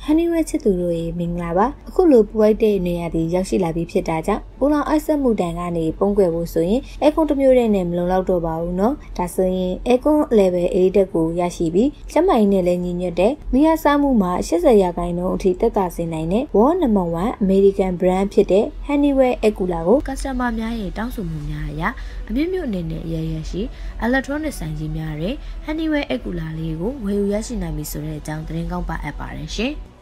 Honeywell ချစ်သူတို့ရေမင်္ဂလာပါအခုလိုပွိုက်တဲ့နေရာတွေရောက်ရှိလာပြီးဖြစ်တာကြောင့်ဘုံလောင်အိုက်ဆက်မှုတန်ကနေပုံကွယ်ဖို့ဆိုရင်အဲကွန်တစ်မျိုးတည်းနဲ့မလုံလောက်တော့ပါဘူးเนาะဒါဆိုရင်အဲကွန် level 80တက်ကိုရရှိပြီးကျမကြီးနဲ့လည်းညီညွတ်တဲ့မိယာစားမှုမှာ80ရာခိုင်နှုန်းအထိတက်တာစေနိုင်တဲ့ World No. 1 American brand ဖြစ်တဲ့ Honeywell အဲကူလာကို customer များရဲ့တောင်းဆိုမှုများအရအမြင့်မြတ်အနေနဲ့ရရှိ electronic ဆိုင်ကြီးများတဲ့ Honeywell အဲကူလာလေးကိုဝယ်ယူရရှိနိုင်ပြီဆိုတဲ့အကြောင်းသတင်းကောင်းပါအပ်ပါတယ်ရှင်